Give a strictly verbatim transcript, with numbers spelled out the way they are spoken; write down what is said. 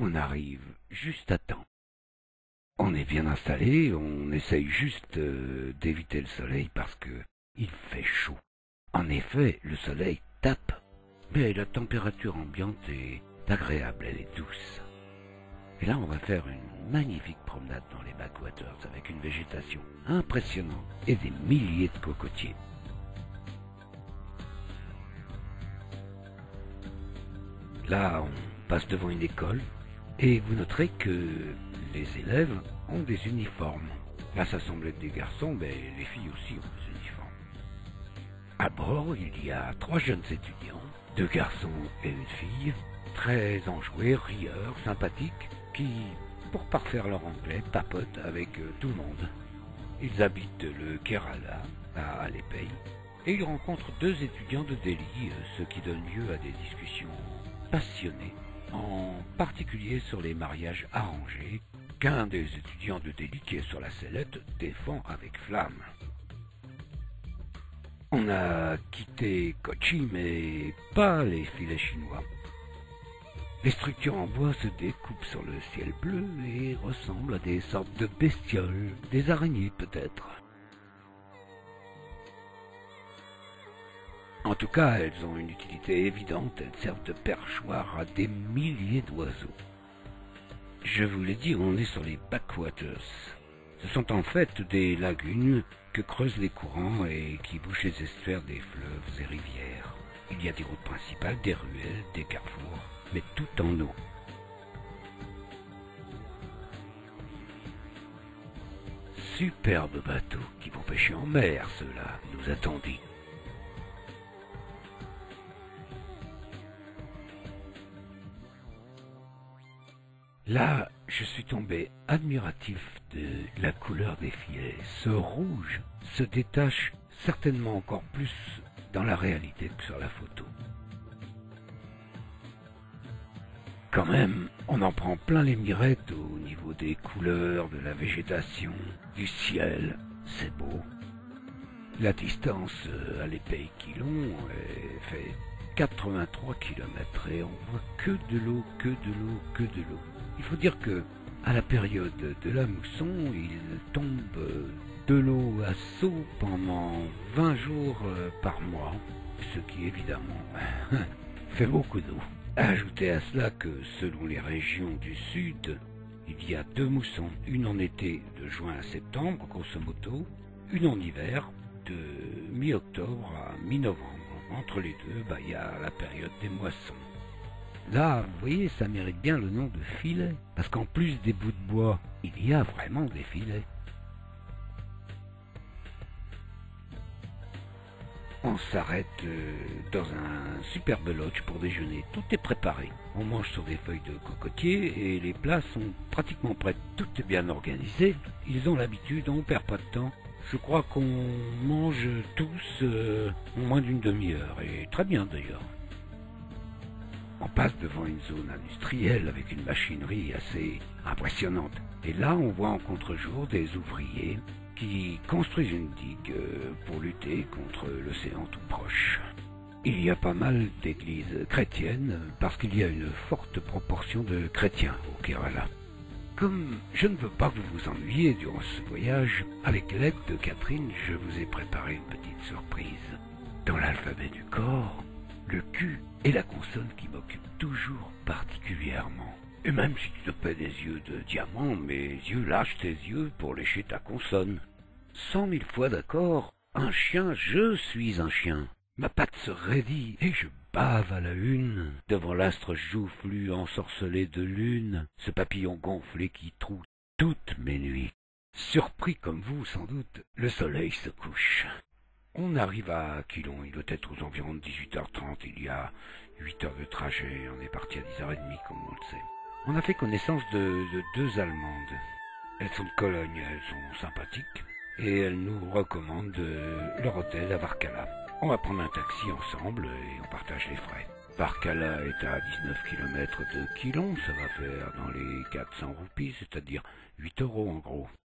On arrive juste à temps. On est bien installé, on essaye juste euh, d'éviter le soleil parce que il fait chaud. En effet, le soleil tape, mais la température ambiante est agréable, elle est douce. Et là, on va faire une magnifique promenade dans les backwaters avec une végétation impressionnante et des milliers de cocotiers. Là, on passe devant une école et vous noterez que les élèves ont des uniformes. Là, ça semble être des garçons, mais les filles aussi ont des uniformes. À bord, il y a trois jeunes étudiants, deux garçons et une fille, très enjoués, rieurs, sympathiques, qui, pour parfaire leur anglais, papotent avec euh, tout le monde. Ils habitent le Kerala, à Alépay, et ils rencontrent deux étudiants de Delhi, euh, ce qui donne lieu à des discussions passionnées, en particulier sur les mariages arrangés, qu'un des étudiants de Delhi, qui est sur la sellette, défend avec flamme. On a quitté Kochi, mais pas les filets chinois. Les structures en bois se découpent sur le ciel bleu et ressemblent à des sortes de bestioles, des araignées peut-être. En tout cas, elles ont une utilité évidente, elles servent de perchoir à des milliers d'oiseaux. Je vous l'ai dit, on est sur les backwaters. Ce sont en fait des lagunes que creusent les courants et qui bouchent les estuaires des fleuves et rivières. Il y a des routes principales, des ruelles, des carrefours, mais tout en eau. Superbes bateaux qui vont pêcher en mer, ceux-là, nous a-t-on dit. Là, je suis tombé admiratif de la couleur des filets. Ce rouge se détache certainement encore plus dans la réalité que sur la photo. Quand même, on en prend plein les mirettes au niveau des couleurs, de la végétation, du ciel. C'est beau. La distance à l'Épée-Quilon fait quatre-vingt-trois kilomètres et on voit que de l'eau, que de l'eau, que de l'eau. Il faut dire que à la période de la mousson, il tombe de l'eau à seau pendant vingt jours par mois, ce qui évidemment fait beaucoup d'eau. Ajoutez à cela que selon les régions du sud, il y a deux moussons, une en été de juin à septembre, grosso modo, une en hiver de mi-octobre à mi-novembre. Entre les deux, bah, il y a la période des moissons. Là, vous voyez, ça mérite bien le nom de filet, parce qu'en plus des bouts de bois, il y a vraiment des filets. On s'arrête euh, dans un superbe lodge pour déjeuner. Tout est préparé. On mange sur des feuilles de cocotier et les plats sont pratiquement prêts. Tout est bien organisé. Ils ont l'habitude, on ne perd pas de temps. Je crois qu'on mange tous euh, en moins d'une demi-heure, et très bien d'ailleurs. On passe devant une zone industrielle avec une machinerie assez impressionnante. Et là, on voit en contre-jour des ouvriers qui construisent une digue pour lutter contre l'océan tout proche. Il y a pas mal d'églises chrétiennes parce qu'il y a une forte proportion de chrétiens au Kerala. Comme je ne veux pas que vous vous ennuyiez durant ce voyage, avec l'aide de Catherine, je vous ai préparé une petite surprise. Dans l'alphabet du corps, le Q est la consonne qui m'occupe toujours particulièrement. Et même si tu te paies des yeux de diamant, mes yeux lâchent tes yeux pour lécher ta consonne. Cent mille fois d'accord, un chien, je suis un chien. Ma patte se raidit et je bave à la une, devant l'astre joufflu ensorcelé de lune, ce papillon gonflé qui troue toutes mes nuits. Surpris comme vous, sans doute, le soleil se couche. On arrive à Quilon, il doit être aux environs de dix-huit heures trente, il y a huit heures de trajet, on est parti à dix heures trente comme on le sait. On a fait connaissance de, de deux Allemandes. Elles sont de Cologne, elles sont sympathiques, et elles nous recommandent euh, leur hôtel à Varkala. On va prendre un taxi ensemble et on partage les frais. Varkala est à dix-neuf kilomètres de Quilon, ça va faire dans les quatre cents roupies, c'est-à-dire huit euros en gros.